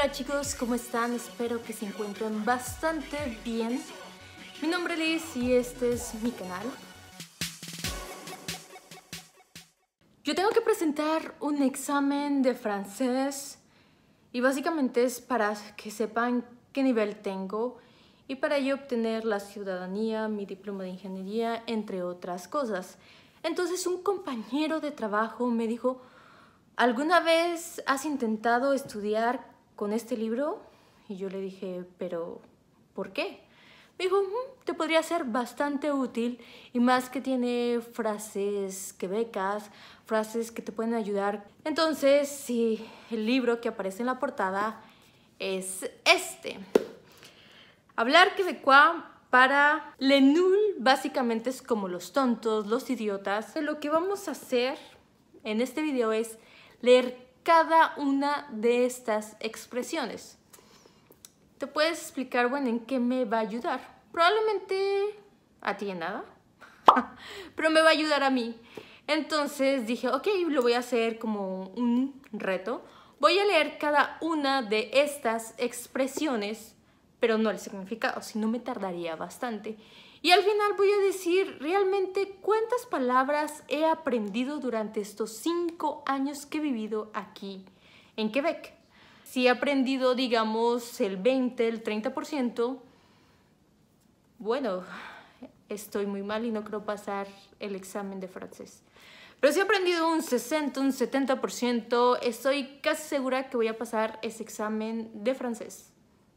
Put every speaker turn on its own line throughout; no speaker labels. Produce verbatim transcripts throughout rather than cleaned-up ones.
Hola chicos, ¿cómo están? Espero que se encuentren bastante bien. Mi nombre es Liz y este es mi canal. Yo tengo que presentar un examen de francés y básicamente es para que sepan qué nivel tengo y para ello obtener la ciudadanía, mi diploma de ingeniería, entre otras cosas. Entonces un compañero de trabajo me dijo: ¿alguna vez has intentado estudiar con este libro? Y yo le dije, ¿pero por qué? Me dijo, mmm, te podría ser bastante útil y más que tiene frases quebecas, frases que te pueden ayudar. Entonces, sí, el libro que aparece en la portada es este. Hablar quebecois para les nuls básicamente es como los tontos, los idiotas. Lo que vamos a hacer en este video es leer cada una de estas expresiones. ¿Te puedes explicar, bueno, en qué me va a ayudar? Probablemente a ti en nada, pero me va a ayudar a mí. Entonces dije, ok, lo voy a hacer como un reto. Voy a leer cada una de estas expresiones, pero no el significado, sino me tardaría bastante. Y al final voy a decir realmente cuántas palabras he aprendido durante estos cinco años que he vivido aquí en Quebec. Si he aprendido, digamos, el veinte, el treinta por ciento, bueno, estoy muy mal y no creo pasar el examen de francés. Pero si he aprendido un sesenta, un setenta por ciento, estoy casi segura que voy a pasar ese examen de francés.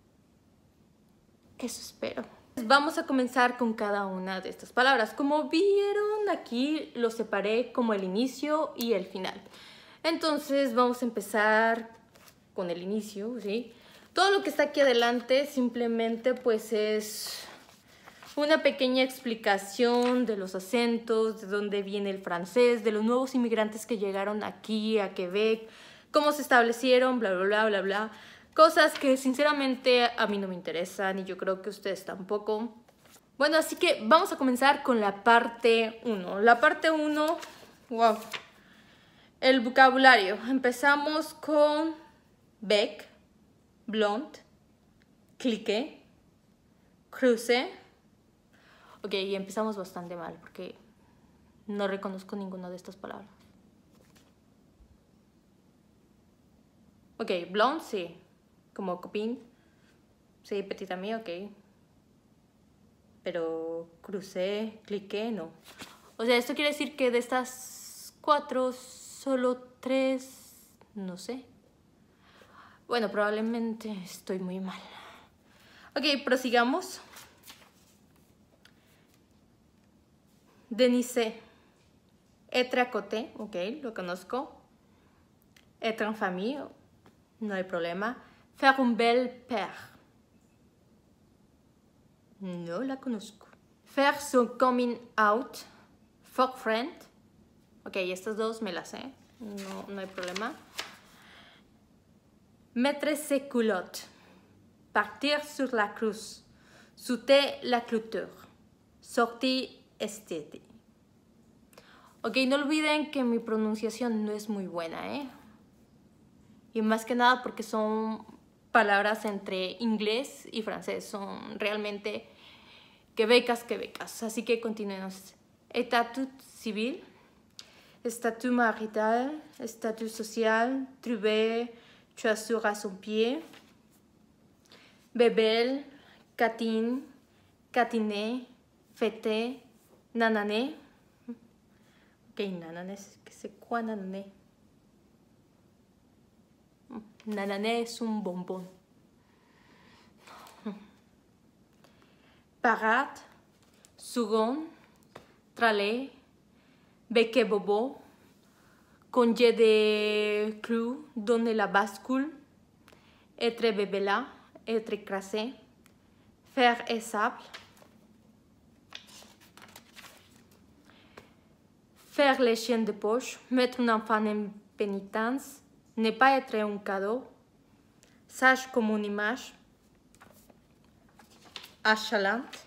Eso espero. Vamos a comenzar con cada una de estas palabras. Como vieron aquí, lo separé como el inicio y el final. Entonces vamos a empezar con el inicio, ¿sí? Todo lo que está aquí adelante simplemente pues es una pequeña explicación de los acentos, de dónde viene el francés, de los nuevos inmigrantes que llegaron aquí a Quebec, cómo se establecieron, bla, bla, bla, bla, bla. Cosas que sinceramente a mí no me interesan y yo creo que ustedes tampoco. Bueno, así que vamos a comenzar con la parte uno. La parte uno, wow. El vocabulario. Empezamos con bec, blonde, cliqué, crucé. Ok, y empezamos bastante mal porque no reconozco ninguna de estas palabras. Ok, blonde, sí. Como copine. Sí, petit ami, ok. Pero crucé, cliqué, no. O sea, esto quiere decir que de estas cuatro, solo tres, no sé. Bueno, probablemente estoy muy mal. Ok, prosigamos. Denise. Être à côté, ok, lo conozco. Être en famille, no hay problema. Faire un bel père. No la conozco. Faire son coming out. Fuck friend. Ok, estas dos me las sé. No, no hay problema. Mettre ses culottes. Partir sur la cruz. Sauter la clôture. Sortir esthétique. Ok, no olviden que mi pronunciación no es muy buena, ¿eh? Y más que nada porque son palabras entre inglés y francés. Son realmente quebecas, quebecas. Así que continuemos. Statut civil, statut marital, statut social, trouver, chaussure à son pied, bébel, catine, catiné, fêter, nanané. Ok, nanané, c'est quoi nanané? Nanané es un bombón. Parade, second, tralé, beque bobo, congé de clou, donner la bascule, être bébéla, être écrasé, faire échappe, faire les chiens de poche, mettre un enfant en pénitence, ne pas être un cadeau, sage comme une image, achalante,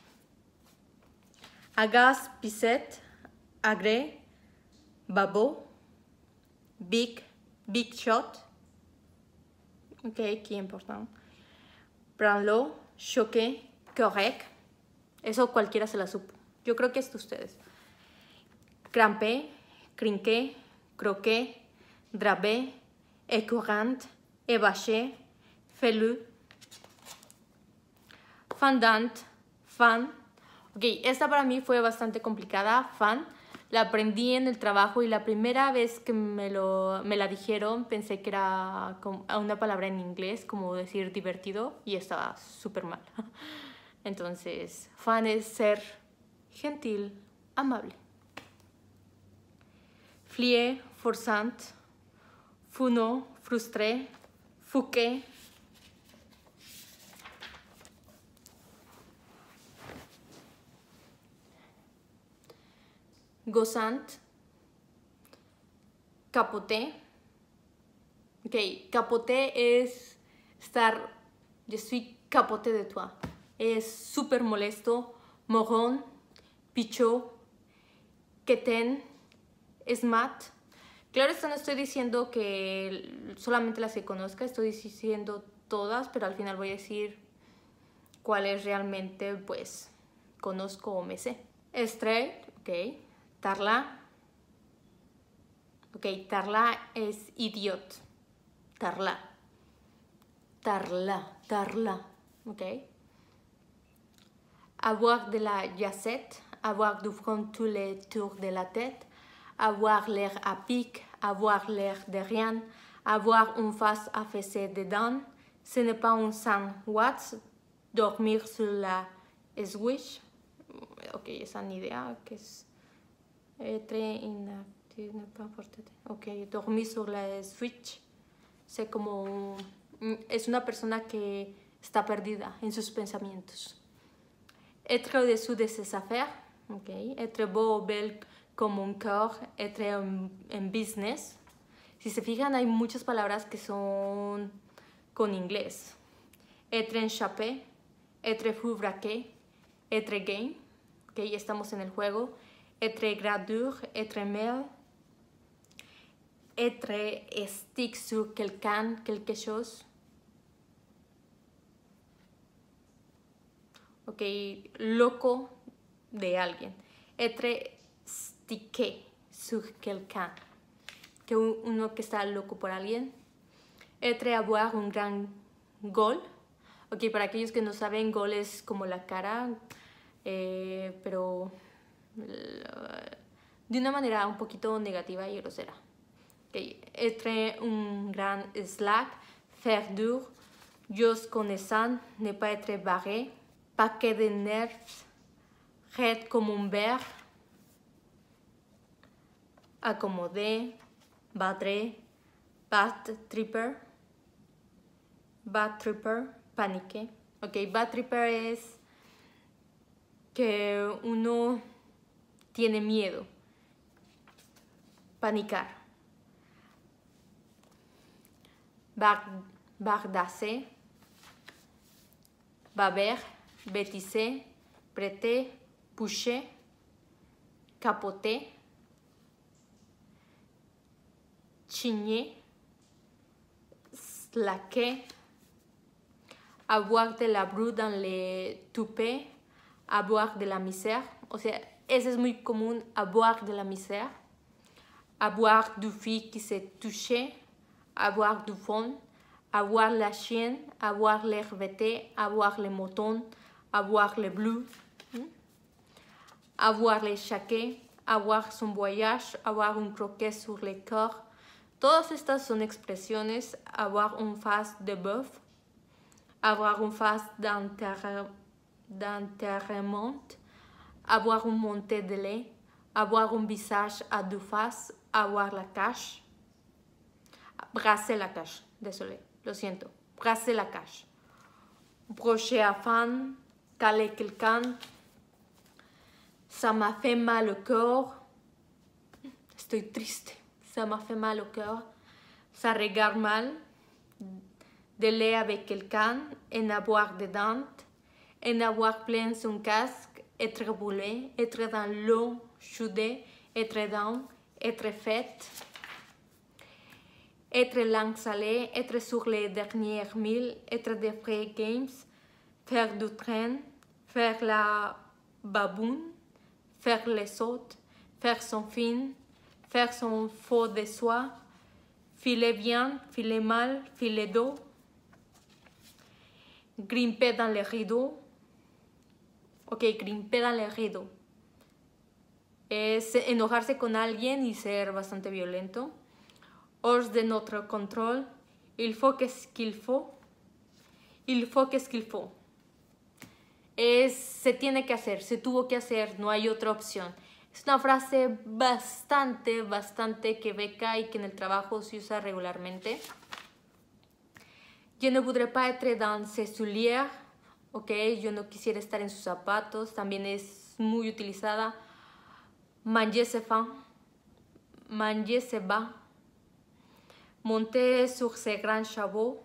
agace, pisette, agré, babo, big, big shot, Ok, qui important. Prends-l'eau, choqué, correct. Eso cualquiera se la supo. Yo creo que es de ustedes. Crampé, crinqué, croqué, drabé, écourant, évaché, felu, fandant, fan. Ok, esta para mí fue bastante complicada, fan. La aprendí en el trabajo y la primera vez que me, lo, me la dijeron pensé que era como una palabra en inglés, como decir divertido, y estaba súper mal. Entonces, fan es ser gentil, amable. Flié, forçant, funo, frustré, fuqué. Gozant, capoté. Ok, capoté es estar, je suis capoté de toi. Es súper molesto, morón, pichot, queten, smat. Claro, esto no estoy diciendo que solamente las que conozca, estoy diciendo todas, pero al final voy a decir cuáles realmente pues conozco o me sé. Straight, ok. Tarla. Ok, tarla es idiot. Tarla. Tarla, tarla. Ok. Avoir de la jacette. Avoir du front tous les tours de la tête. Avoir l'air à pic. Avoir l'air de rien. Avoir une face affaissée dedans. Ce n'est pas un sandwich. Dormir sur la switch. Ok, esa ni idea que es. Très inactive, ne pas importe. Ok, dormir sur la switch. Sé como. Es una persona que está perdida en sus pensamientos. Être au-dessous de ses affaires. Ok. Être beau o belle como un cœur. Être en, en business. Si se fijan, hay muchas palabras que son con inglés. Être enchapé. Être fou braqué. Être game. Ok, ya estamos en el juego. Être gradure, être mail, être stick sur quelqu'un, quelque chose. Ok, loco de alguien. Être stické sur quelqu'un, que uno que está loco por alguien. Être avoir un gran gol. Ok, para aquellos que no saben, gol es como la cara, eh, pero de una manera un poquito negativa y grosera. Okay. Être un grand slack, faire dur, jos connaissant, ne pas être barré, paquet de nerfs, red comme un verre, accommodé, battre, bad tripper, bad tripper, paniqué. Ok, bad tripper es que uno tiene miedo, panicar. Bardasser, baber, bêtiser, prêter, pusher, capoter, chigner, slaquer, avoir de la bru dans les toupets, avoir de la misère. O sea, ese es muy común, avoir de la misère. Avoir du fille qui s'est touché, avoir du fond, avoir la chienne, avoir l'air vêté, avoir le mouton, avoir le bleu, ¿Mm? Avoir les chaquets, avoir son voyage, avoir un croquet sur le corps. Todas estas son expresiones. Avoir un face de bœuf, avoir un face d'enterrement, avoir un monté de lait, avoir un visage à deux faces, avoir la cache, brasser la cache, désolé, lo siento, brasser la cache, brocher afin, caler quelqu'un, ça m'a fait mal au cœur, estoy triste, ça m'a fait mal au cœur, ça regarde mal, de lait avec quelqu'un, en avoir des dents, en avoir plein son casque, être brûlé, être dans l'eau chaude, être dans, être faite. être l'ensalé, être sur les dernières milles, être des free games, faire du train, faire la baboune, faire les sautes, faire son film, faire son faux de soie, filer bien, filer mal, filer d'eau, grimper dans les rideaux. Ok, grimper dans les rideaux. Es enojarse con alguien y ser bastante violento. Hors de notre contrôle. Il faut qu'est-ce qu'il faut. Il faut qu'est-ce qu'il faut. Es se tiene que hacer, se tuvo que hacer, no hay otra opción. Es una frase bastante, bastante quebeca y que en el trabajo se usa regularmente. Je ne voudrais pas être dans ses souliers. Ok, yo no quisiera estar en sus zapatos. También es muy utilizada. Manger ses faim. Manger se va. Monter sur ses grands chevaux.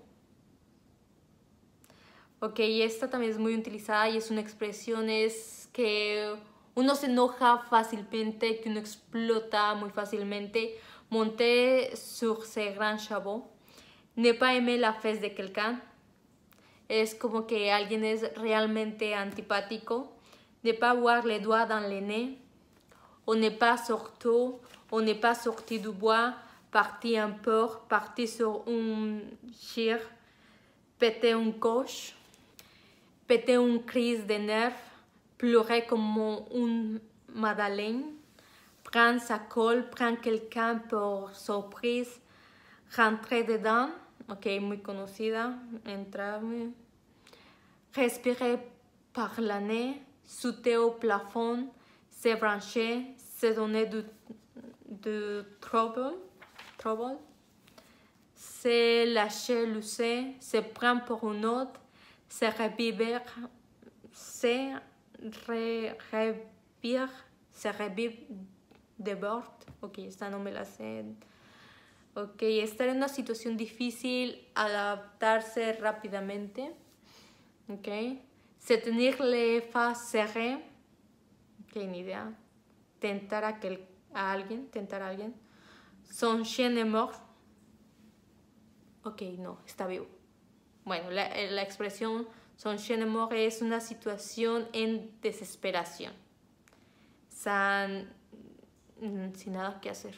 Ok, esta también es muy utilizada y es una expresión es que uno se enoja fácilmente, que uno explota muy fácilmente. Monter sur ses grands chevaux. Ne pas aimer la fesse de quelqu'un. Es como que alguien es realmente antipático. Ne pas avoir les doigts dans le nez. On n'est pas sorti, on n'est pas sorti du bois. Parti un port, parti sur un chir. Péter un coche. Péter une crise de nerfs. Pleurer comme un madeleine. Prendre sa colle, prendre quelqu'un por surprise. Rentrer dedans. Ok, muy conocida. Entrar. Respirer par le nez. Sauter au plafond. Se brancher. Se donner du, du trouble. trouble. Se lâcher lucer. Se prendre pour une autre. Se revivre. Se re, revivre. Se revivre de bord. Ok, esta no me la sé. Ok, estar en una situación difícil, adaptarse rápidamente. Ok, se tenir les face serrées. Ok, ni idea. Tentar a, aquel, a alguien, tentar a alguien. Son chien est mort. Ok, no, está vivo. Bueno, la, la expresión son chien est mort es una situación en desesperación. San, sin nada que hacer.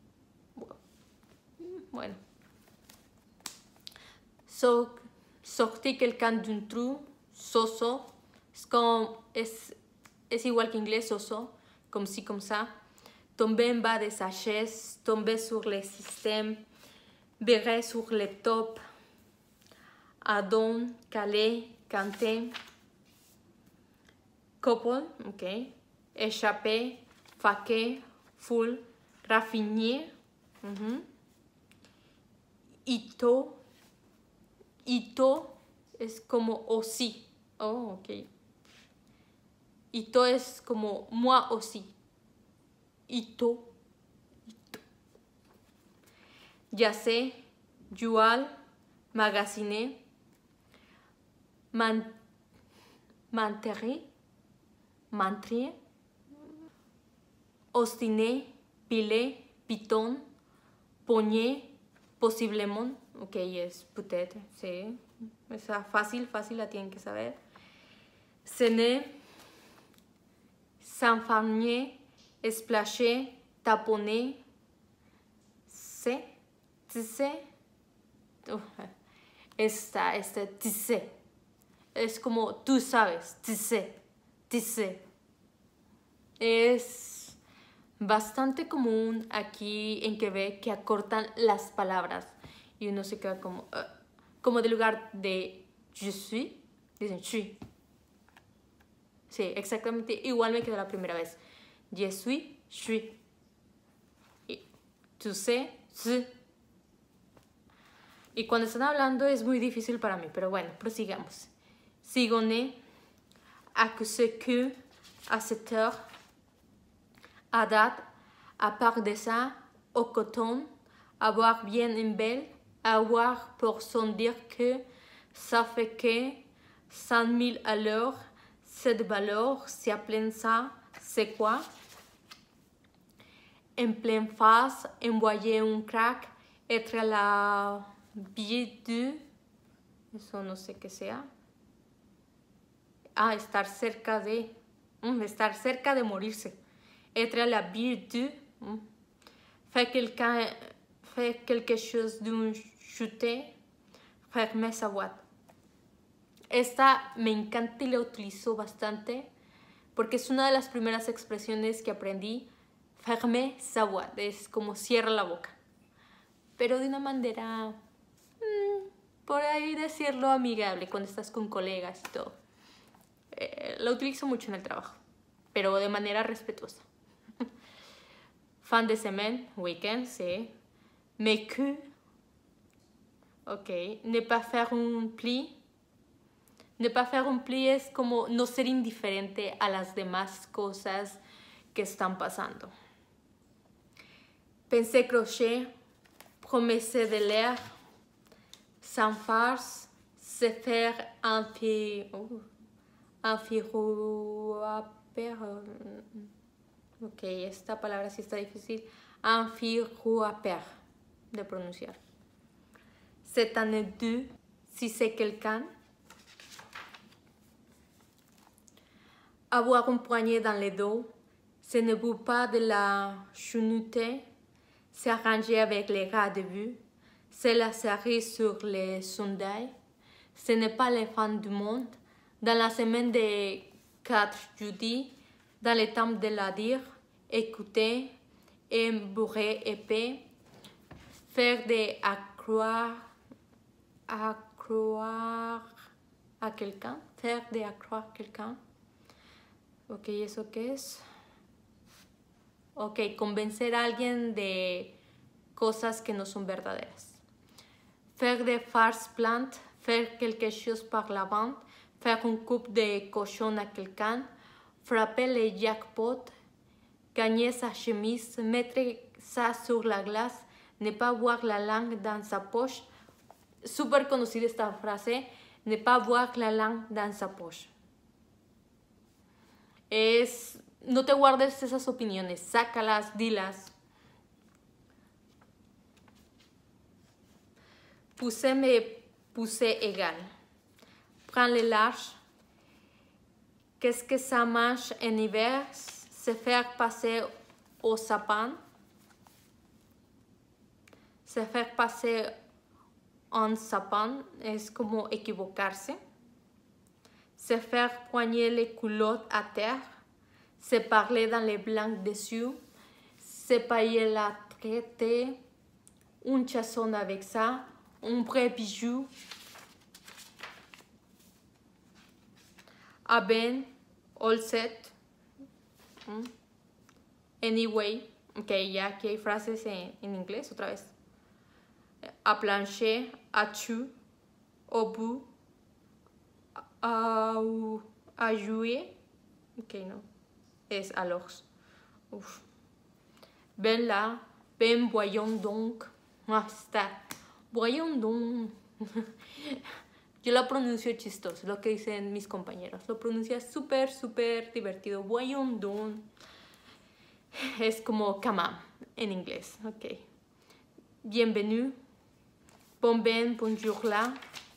Bueno. So, sortir quelqu'un d'un trou, soso. Es, como, es, es igual que inglés, soso. Comme si, comme ça. Tomber en bas de sa chaise. Tomber sur le système. Virer sur le top. Adon, caler, canter. Couple, ok. Échapper, faquer, full, raffiner. Uh-huh. Ito. Ito es como aussi. Oh, ok. Ito es como moi aussi. Ito. Ito. Ya sé. Yual. Magazine. Man, manterer. Mantrier. Ostiné. Pilé. Piton. Poñé. Posiblement, ok, es peut-être, sí, es fácil, fácil, la tienen que saber. Cené, s'enfarger, esplasher, taponner, se, tisse, uh, esta, este, tisse, es como tú sabes, tisse, tisse, es bastante común aquí en Quebec que acortan las palabras y uno se queda como, uh, como de lugar de je suis, dicen je suis. Sí, exactamente igual me quedó la primera vez. Je suis, je suis. Y tu sais, tu. Y cuando están hablando es muy difícil para mí, pero bueno, prosigamos. Sigoné, à ce que, à cette heure. À date, à part de ça, au coton, avoir bien une belle, avoir pour son dire que, ça fait que, cent mille à l'heure, cette valeur, si appelle ça, c'est quoi? En pleine face, envoyer un crack, Être à la vie de... Eso no sé qué sea. Ah, estar cerca de... Mm, estar cerca de morirse. Être à la vie de... Mm. Faire quelqu'un... Faire quelque chose d'un chuté. Fermer sa boîte. Esta me encanta y la utilizo bastante porque es una de las primeras expresiones que aprendí. Fermer sa boîte. Es como cierra la boca. Pero de una manera... Mmm, por ahí decirlo amigable cuando estás con colegas y todo. Eh, la utilizo mucho en el trabajo. Pero de manera respetuosa. Fin de semaine, weekend, sí. Mais que, ok, ne pas faire un pli. Ne pas faire un pli es como no ser indiferente a las demás cosas que están pasando. Penser crochet, promesse de l'air, sans farce, se faire un fi, oh, un firouaper. Ok, esta palabra sí está difícil. Un firouaper de pronunciar. C'est un deux si c'est quelqu'un. Avoir un poignet dans le dos, ce ne veut pas de la chenoute, s'arranger avec les gars de vue, c'est la série sur les sondages, ce n'est pas les fins du monde, dans la semaine de quatre jeudis, dans le temps de la dire, écouter, embourrer épée, faire de accroire, accroire a quelqu'un, faire de accroire quelqu'un. Ok, ¿eso qué es? Ok, convencer a alguien de cosas que no son verdaderas. Faire de farce plante, faire quelque chose par la vente, faire un coup de cochon à quelqu'un, frapper le jackpot, gagner sa chemise, mettre ça sur la glace, ne pas avoir la langue dans sa poche. Súper conocida esta frase, ne pas avoir la langue dans sa poche. Es, no te guardes esas opiniones, sácalas, dilas. Pousser me pousser égal. Prends le large. Qu'est-ce que ça mange en hiver? Se faire passer au sapin. Se faire passer en sapin es como equivocarse. Se faire poigner les culottes à terre, se parler dans les blancs dessus, se payer la traite, un chasson avec ça, un vrai bijou, a ben, all set, anyway, ok, ya aquí hay frases en, en inglés otra vez, a plancher, a chu, au bout, a, a jouer, ok, no, es alors. Uf. Ben là, ben voyons donc. Ah, está. Voyons donc. Yo lo pronuncio chistoso, lo que dicen mis compañeros. Lo pronuncia súper, súper divertido. Voyons donc. Es como come on en inglés. Ok. Bienvenue. Bon ben, bonjour là.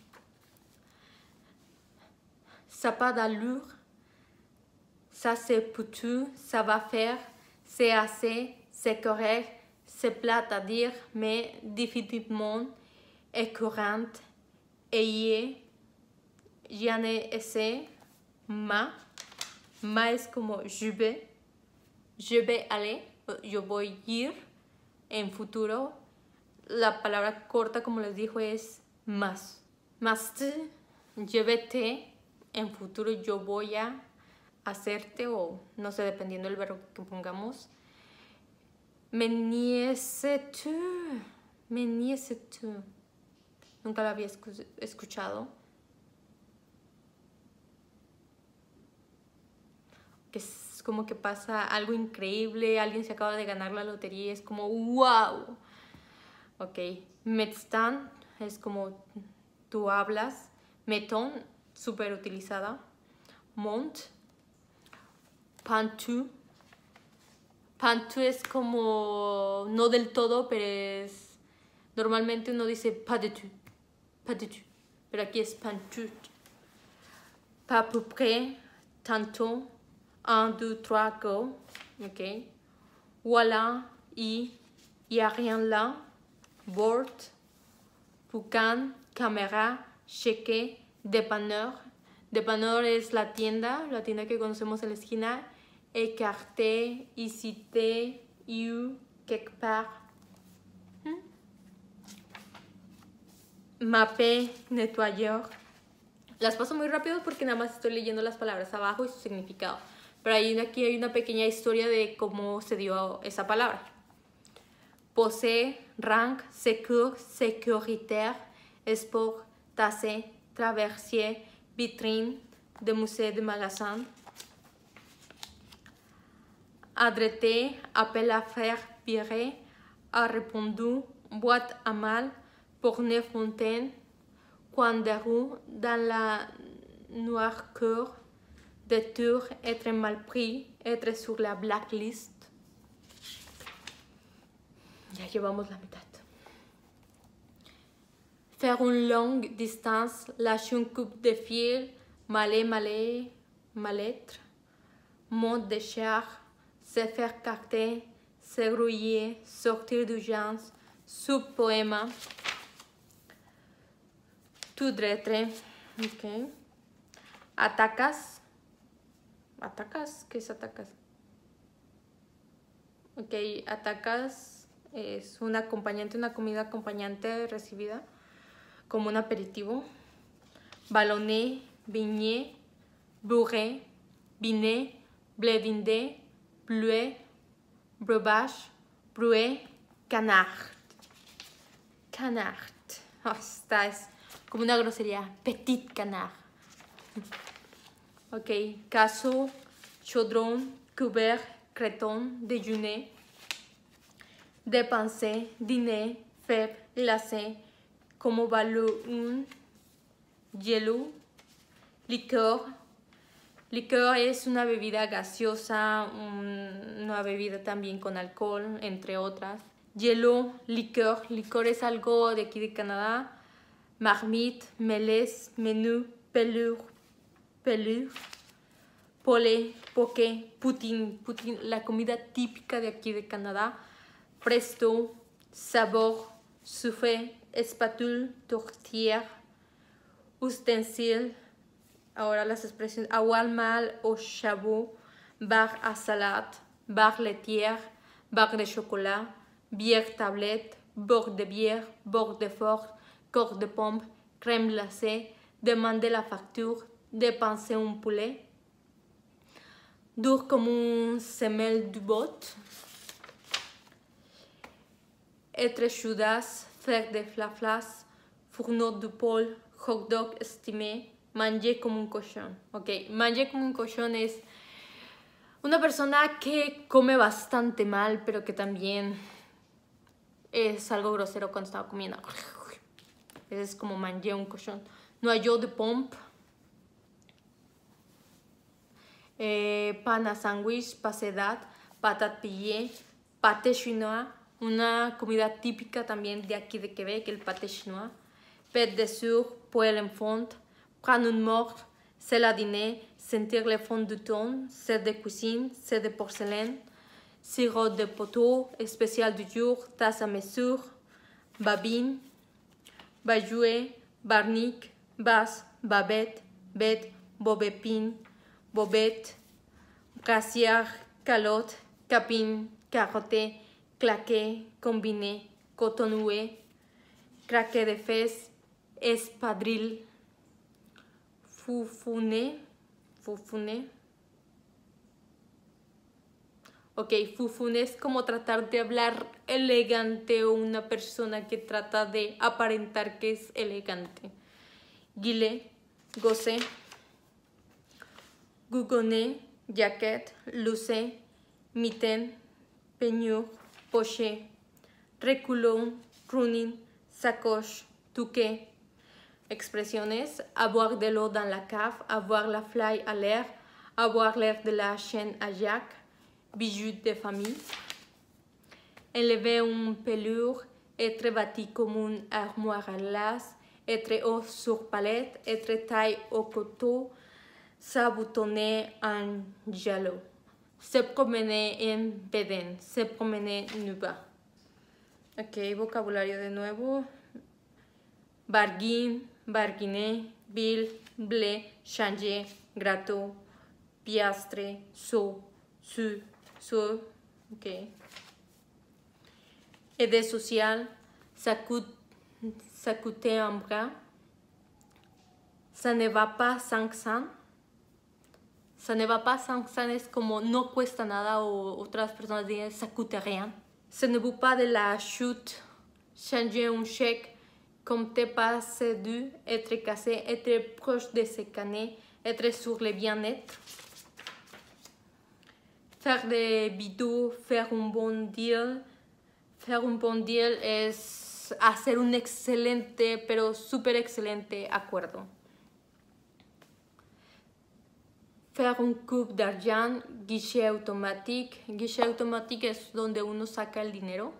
Ça pas d'allure. Ça c'est poutu, ça va faire, c'est assez, c'est correct, c'est plat à dire, mais définitivement est courante. Ayez, j'en ai essayé, ma, ma es como je vais, je vais aller, yo voy ir, en futuro, la palabra corta como les dijo es más, más te, je vais te, en futuro yo voy a hacerte o no sé, dependiendo del verbo que pongamos. Me niese tú, me niese tú. Nunca la había escuchado. Que es como que pasa algo increíble, alguien se acaba de ganar la lotería y es como wow. Ok, metztan es como tú hablas. Meton, súper utilizada. Mont. Pantu. Pantu es como no del todo, pero es Normalmente uno dice pas du tout, pas du tout, pero aquí es pas du tout. Pas peu près, tantôt, un, deux, trois, go, ok. Voilà, y, y a rien là, board, boucan, caméra, cheque, dépanneur. Dépanneur es la tienda, la tienda que conocemos en la esquina. Écarté, hésité, you, quelque part. ¿Mm? Mappé, nettoyeur. Las paso muy rápido porque nada más estoy leyendo las palabras abajo y su significado. Pero ahí, aquí hay una pequeña historia de cómo se dio esa palabra. Posé, rang, secours, sécuritaire, sport, tasse, traversier, vitrine, de musée, de magasin. Adressé, appel à faire, viré, a répondu, boîte à mal, Bornée Fontaine, coin de rue, dans la noirceur, détour, être mal pris, être sur la blacklist. Ya llevamos la mitad. Faire une longue distance, lâcher une coupe de fil, malé, malé, mal-être, mot de char, se faire carter, se grouiller, sortir d'urgence, sub-poema, tout dretre, ok. Atacas, atacas, ¿qué es atacas? Ok, atacas es un acompañante, una comida acompañante recibida como un aperitivo. Ballonné, vigné, bourré, biné, blé dindé, blué, breuvage, brué, canard. Canard. Oh, esta es como una grosería. Petit canard. Ok, caso, chaudron, couvert, creton, déjeuner, dépenser, dîner, fève, glacé, como ballon, hielo, licor. Licor es una bebida gaseosa, un, una bebida también con alcohol, entre otras. Hielo, licor. Licor es algo de aquí de Canadá. Marmite, melés, menú, pelure, pelure. Pole, poke, poutine, poutine, la comida típica de aquí de Canadá. Presto, sabor, soufflé, espátule, tourtière, ustensile. Ahora las expresiones avoir mal au chabot, bar à salade, bar laitière, bar de chocolat, bière tablette, bord de bière, bord de forte, corps de pomme, crème glacée, demander la facture, dépenser un poulet. Dur comme une semelle du bot. Être chaudas, faire des flaflas, fourneau de pôle, hot dog estimé, manger como un cochón. Ok, manger como un cochón es una persona que come bastante mal, pero que también es algo grosero cuando estaba comiendo. Es como manger un cochón. Noyau de pompe. Eh, pan à sandwich, pasedat, patate pillée, pâté chinois, una comida típica también de aquí de Quebec, el pâté chinois. Pet de sur, poêle en fond, prendre une morte, c'est la dîner, sentir le fond du ton, c'est de cuisine, c'est de porcelaine, sirop de poteau, spécial du jour, tasse à mesure, babine, bajouet, barnique, basse, babette, bête, bobépine, bobette, brassière, calotte, capine, carotte, claqué, combiné, cotonoué, craqué de fesses, espadrille, foufoune, foufoune. Ok, foufoune es como tratar de hablar elegante o una persona que trata de aparentar que es elegante. Gilet, gossé, gougonnet, jaquette, lucé, mitaine, peignure, poché, reculón, running, sacoche, touquet. Expresiones: avoir de l'eau dans la cave, avoir la fly à l'air, avoir l'air de la chaîne à Jacques, bijoux de famille. Enlever une pelure, être bâti comme une armoire à glace, être haut sur palette, être taille au couteau, s'aboutonner en jalot, se promener en beden, se promener nu bas. Ok, vocabulario de nuevo. Barguin, barguiné, bill, blé, changer, gratto, piastre, so, su, so. Ok. Aider social, ça coûte, ça coûtait un bras. Ça ne va pas cinq cents. Ça ne va pas cinq cents es como no cuesta nada, o otras personas dicen ça coûte rien. Ce ne vaut pas de la chute. Changer un chèque, compter pas c'est dû, être cassé, être proche de se canner, être sur le bien-être. Faire des bidous, faire un bon deal. Faire un bon deal es hacer un excelente, pero súper excelente acuerdo. Faire un coup d'argent, guichet automático. Guichet automático es donde uno saca el dinero.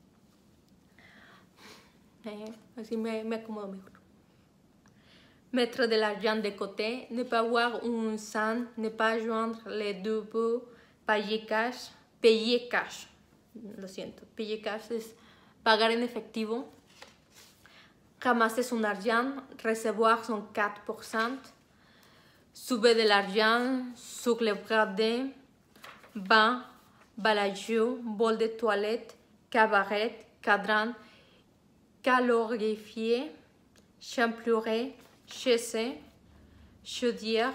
Eh, así me, me acomodo mejor. Mettre de l'argent de côté, ne pas avoir un cent, ne pas joindre les deux bouts, payer cash, payer cash. Lo siento, payer cash es pagar en efectivo. Ramasser son argent, recevoir son quatre pour cent. Soulever de l'argent sur le bras de bain, balajou, bol de toilette, cabaret, cadran, calorifié, champluré, chassé, chaudière,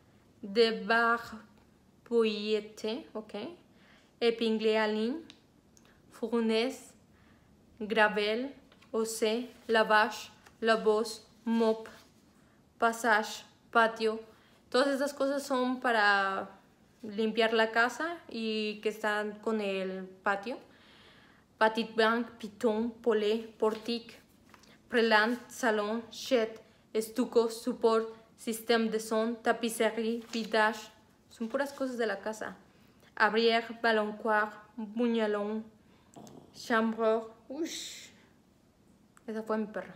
débarbouillette, ok, épinglé à ligne, fournaise, gravel, océ, lavage, lavos, mop, passage, patio. Todas estas cosas son para limpiar la casa y que están con el patio. Petit banc, piton, polé, portique, prélant, salon, chet, estuco, support, système de son, tapisserie, vidage. Son puras cosas de la casa. Abrière, balancoire, buñalón, chambre. Ush. Esa fue mi perra.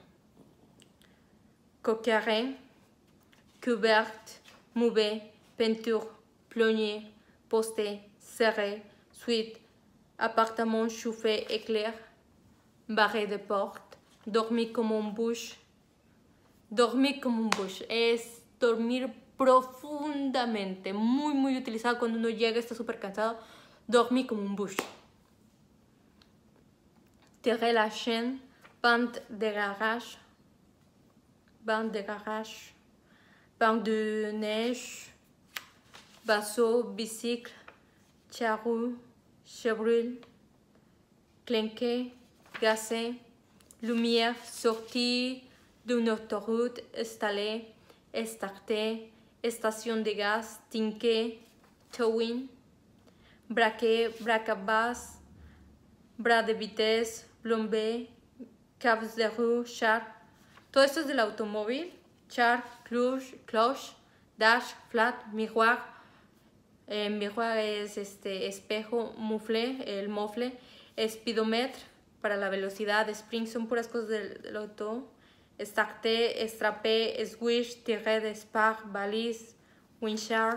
Coqueret, couverte, mouvet, peinture, plombier, poste, serré, suite, appartement chauffé éclair, barré de porte, dormir como un bush. Dormir como un bush es dormir profundamente, muy muy utilizado cuando uno llega, está súper cansado. Dormir como un bush. Tirer la chaîne, bande de garage, bande de garage, bande de neige, bateau, bicycle, charrue, chevril, clinqué, gazé, lumière, sortie d'une autoroute, installée, starté, station de gaz, tinqué, towing, braquet, braquabas, bras de vitesse, plombé, cables de roue, char. Todo esto es del automóvil. Char, cloche, cloche, dash, flat, miroir. Eh, miroir es este espejo, mufle, el mofle, speedometre para la velocidad, spring, son puras cosas del, del auto. Starté, estrapé, swish, tiré de spar, balise, winchard.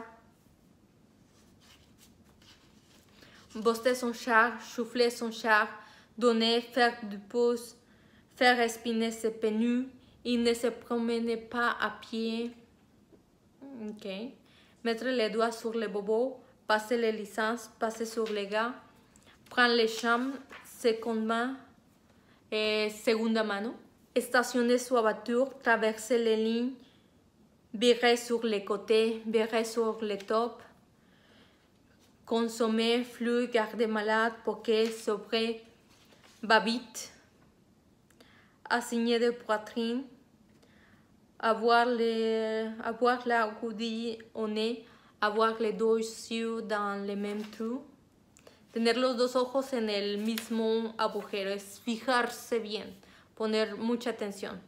Boster son char, souffler son char, donner, faire du pouce, faire espiner ses pneus. Il ne se promène pas à pied. Ok. Mettre les doigts sur le bobo, passer les licences, passer sur les gars, prendre les chambres, seconde main, eh, segunda mano, stationner sa voiture, traverser les lignes, virer sur les côtés, virer sur le top, consommer, flux, garder malade, poker, sobre, babite, assigner de poitrine, avoir, les, avoir la goudille au nez, avoir les deux yeux dans le même trou, tener los dos ojos en el mismo agujero, es fijarse bien, poner mucha atención.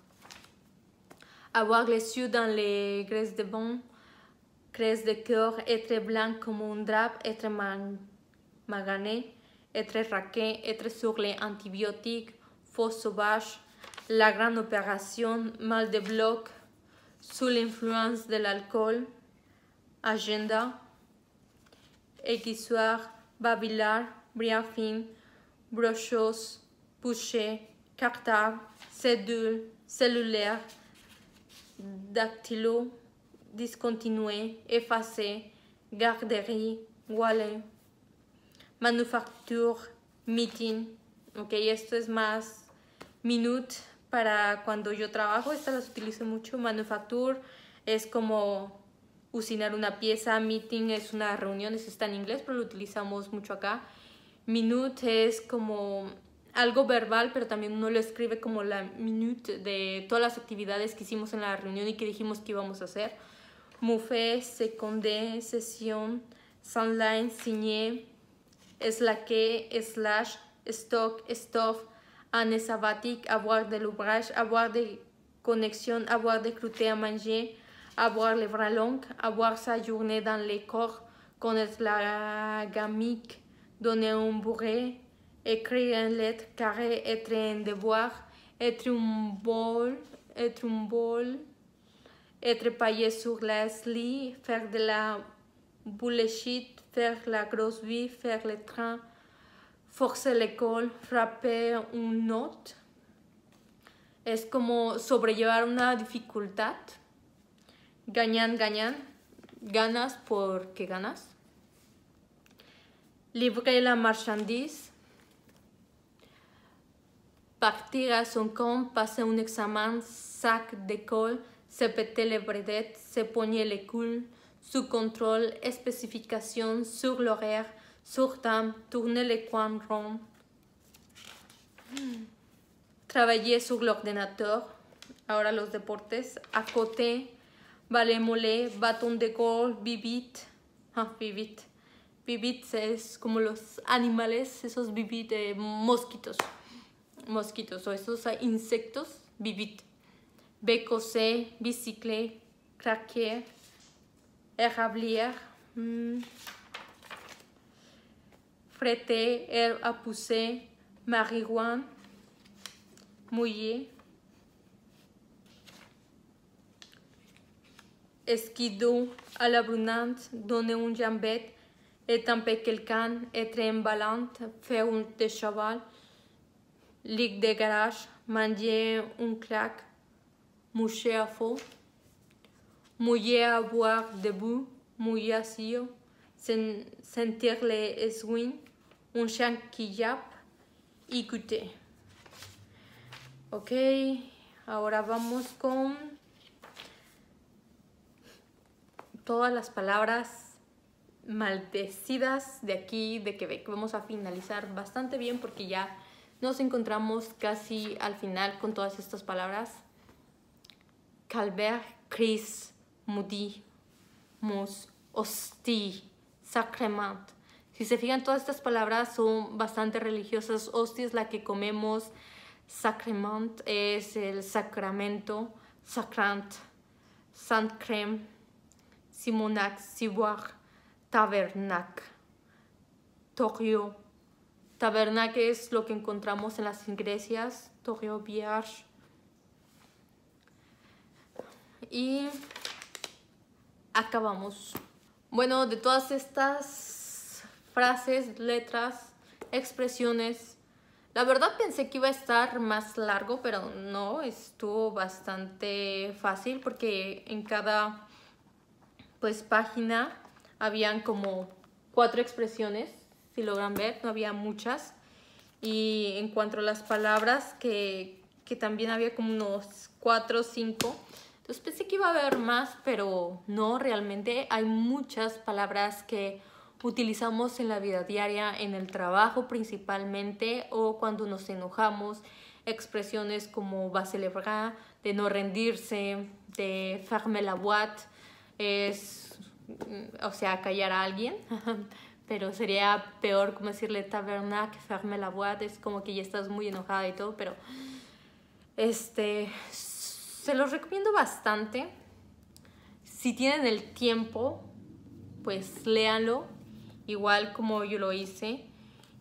Avoir les yeux dans les graisses de bon, graisses de cœur, être blanc comme un drap, être man, magané, être raqué, être sur les antibiotiques, Faux sauvage, La grande opération, Mal de bloc, Sous l'influence de l'alcool, Agenda, Aiguisoir, Babillard, Briafin, Brochos, Boucher, Cartable, Cédule, Cellulaire, Dactylo, Discontinué, Effacé, Garderie, Wallet, Manufacture, Meeting. Ok, esto es más minute para cuando yo trabajo, estas las utilizo mucho. Manufacture es como usinar una pieza, meeting es una reunión, eso está en inglés, pero lo utilizamos mucho acá. Minute es como algo verbal, pero también uno lo escribe como la minute de todas las actividades que hicimos en la reunión y que dijimos que íbamos a hacer. Mouffe, secondé, sesión, sunline, signé, slacké, slash, stock, stuff, année sabbatique, avoir de l'ouvrage, avoir de connexion, avoir de croûter à manger, avoir les bras longs, avoir sa journée dans les corps, connaître la gamique, donner un bourré, écrire une lettre carrée, être un devoir, être un bol, être un bol, être payé sur la lit, faire de la bullshit, faire la grosse vie, faire le train, forcer l'école, frapper une note. Es como sobrellevar una dificultad. Gañan, gañan. Ganas porque ganas. Livrer la marchandise. Partir à son compte, passer un examen, sac d'école, se péter les bredettes, se pogner les couilles, sous contrôle, spécification, sur l'horaire, sur temps, tourner les coins ronds. Travailler sur l'ordinateur. Ahora los deportes. À côté, balai mollet, bâton de golf, bibit. Ah, bibit. Bibit es como los animales, esos bibit de mosquitos. Mosquitos o esos insectos. Bibit. Bécossé, bicyclette, craquer, érablière, hmm. Fretter, herbe à pousser, marijuana, mouiller, esquidou à la brunante, donner un jambette, étamper quelqu'un, être emballante, faire un de cheval, ligue de garage, manger un claque, moucher à faux, mouiller à boire debout, mouiller assis, sen sentir les essuies, un chien qui jappe, écouter. Ok, ahora vamos con todas las palabras maldecidas de aquí, de Quebec. Vamos a finalizar bastante bien porque ya nos encontramos casi al final con todas estas palabras. Calvaire, Chris, Moody, Mus, Hostie, Sacrement. Si se fijan, todas estas palabras son bastante religiosas. Hostie es la que comemos. Sacrement es el sacramento. Sacrant, Saint Crème, Simonac, Ciboire, Tabernac, Torio. Tabernac es lo que encontramos en las iglesias. Torio, Vierge. Y acabamos. Bueno, de todas estas frases, letras, expresiones, la verdad pensé que iba a estar más largo, pero no, estuvo bastante fácil porque en cada pues página habían como cuatro expresiones, si logran ver, no había muchas. Y en cuanto a las palabras, que, que también había como unos cuatro o cinco. Entonces pensé que iba a haber más, pero no, realmente hay muchas palabras que utilizamos en la vida diaria, en el trabajo principalmente, o cuando nos enojamos, expresiones como baisser les bras, de no rendirse, de fermer la boîte, es, o sea, callar a alguien, pero sería peor como decirle tabernac, fermer la boîte, es como que ya estás muy enojada y todo, pero este... se los recomiendo bastante. Si tienen el tiempo, pues léanlo, igual como yo lo hice.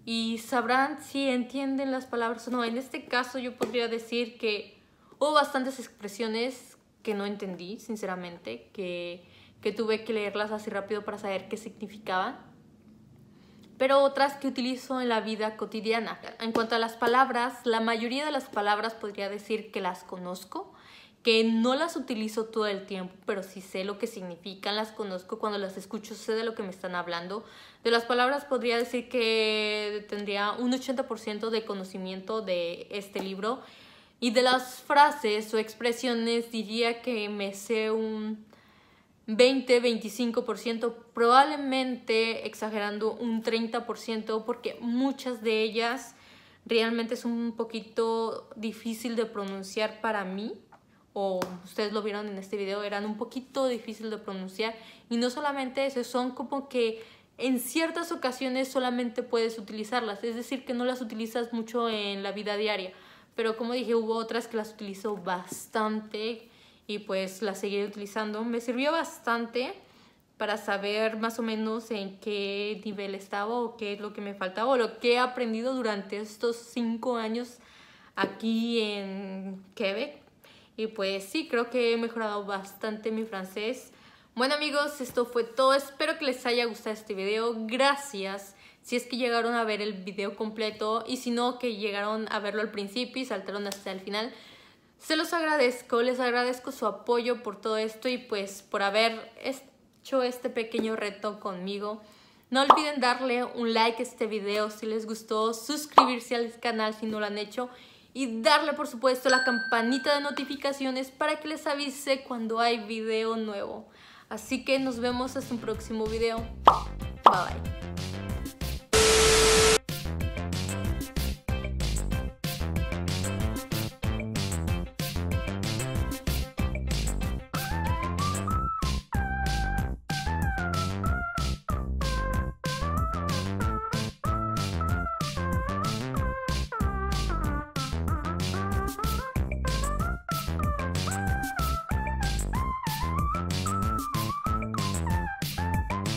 y sabrán si entienden las palabras o no. En este caso yo podría decir que hubo bastantes expresiones que no entendí, sinceramente, que, que tuve que leerlas así rápido para saber qué significaban, pero otras que utilizo en la vida cotidiana. En cuanto a las palabras, la mayoría de las palabras podría decir que las conozco, que no las utilizo todo el tiempo, pero sí sé lo que significan, las conozco, cuando las escucho sé de lo que me están hablando. De las palabras podría decir que tendría un ochenta por ciento de conocimiento de este libro, y de las frases o expresiones diría que me sé un veinte a veinticinco por ciento, probablemente exagerando un treinta por ciento, porque muchas de ellas realmente es un poquito difícil de pronunciar para mí, o ustedes lo vieron en este video, eran un poquito difícil de pronunciar. Y no solamente eso, son como que en ciertas ocasiones solamente puedes utilizarlas, es decir, que no las utilizas mucho en la vida diaria, pero como dije, hubo otras que las utilizo bastante y pues las seguiré utilizando. Me sirvió bastante para saber más o menos en qué nivel estaba o qué es lo que me faltaba o lo que he aprendido durante estos cinco años aquí en Quebec. Y pues sí, creo que he mejorado bastante mi francés. Bueno amigos, esto fue todo. Espero que les haya gustado este video. Gracias si es que llegaron a ver el video completo, y si no, que llegaron a verlo al principio y saltaron hasta el final. Se los agradezco, les agradezco su apoyo por todo esto y pues por haber hecho este pequeño reto conmigo. No olviden darle un like a este video si les gustó, suscribirse al canal si no lo han hecho, y darle por supuesto la campanita de notificaciones para que les avise cuando hay video nuevo. Así que nos vemos hasta un próximo video. Bye bye.